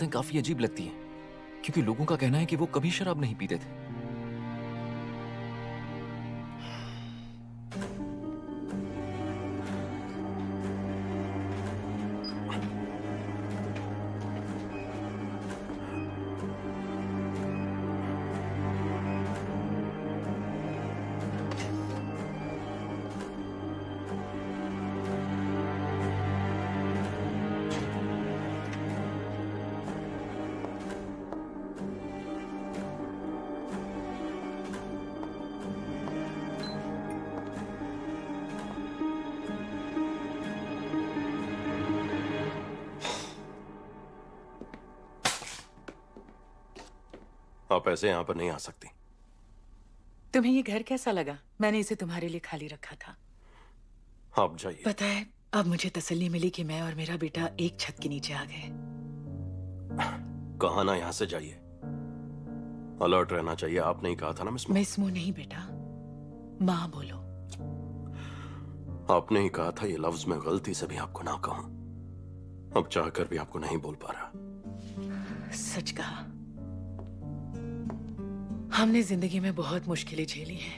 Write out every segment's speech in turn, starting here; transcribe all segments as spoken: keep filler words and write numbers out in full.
बातें काफी अजीब लगती हैं, क्योंकि लोगों का कहना है कि वो कभी शराब नहीं पीते थे। आप ऐसे यहाँ पर नहीं आ सकती। तुम्हें ये घर कैसा लगा? मैंने इसे तुम्हारे लिए खाली रखा था। आप जाइए। पता है, अब मुझे तसल्ली मिली कि मैं और मेरा बेटा एक छत के नीचे आ गए। कहा ना यहाँ से जाइए। अलर्ट रहना चाहिए। आपने ही कहा था ना मिस मो। मिस मो नहीं बेटा, माँ बोलो। आपने ही कहा था ये लफ्ज मैं गलती से भी आपको ना कहूं। अब चाहकर भी आपको नहीं बोल पा रहा। सच कहा, हमने जिंदगी में बहुत मुश्किलें झेली हैं,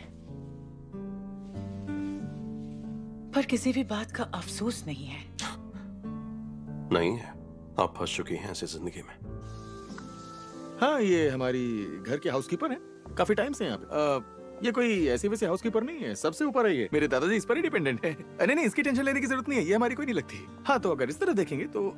पर किसी भी बात का अफसोस नहीं है। नहीं है, आप फंस चुकी हैं ऐसी जिंदगी में। हाँ, ये हमारी घर के हाउसकीपर हैं, काफी टाइम से यहाँ पे। आ, ये कोई ऐसी वैसी हाउसकीपर नहीं है, सबसे ऊपर है ये। मेरे दादाजी इस पर ही डिपेंडेंट है। अरे नहीं, इसकी टेंशन लेने की जरूरत नहीं है, ये हमारी कोई नहीं लगती। हाँ, तो अगर इस तरह देखेंगे तो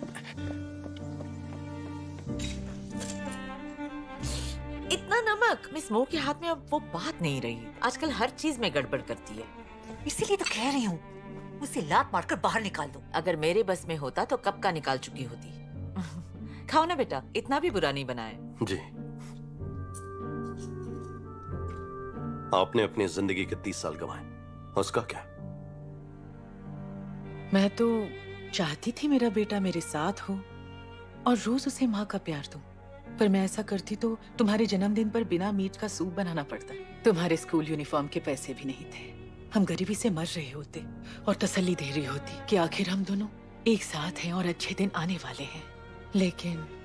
इतना नमक मिस मो के हाथ में अब वो बात नहीं रही। आजकल हर चीज में गड़बड़ करती है। इसीलिए तो कह रही हूँ, उसे लात मारकर बाहर निकाल दो। अगर मेरे बस में होता तो कब का निकाल चुकी होती। खाओ ना बेटा, इतना भी बुरा नहीं बना है। जी। आपने अपनी जिंदगी के तीस साल गंवाए, उसका क्या? मैं तो चाहती थी मेरा बेटा मेरे साथ हो और रोज उसे माँ का प्यार दूं, पर मैं ऐसा करती तो तुम्हारे जन्मदिन पर बिना मीट का सूप बनाना पड़ता। तुम्हारे स्कूल यूनिफॉर्म के पैसे भी नहीं थे। हम गरीबी से मर रहे होते और तसल्ली दे रही होती कि आखिर हम दोनों एक साथ हैं और अच्छे दिन आने वाले हैं। लेकिन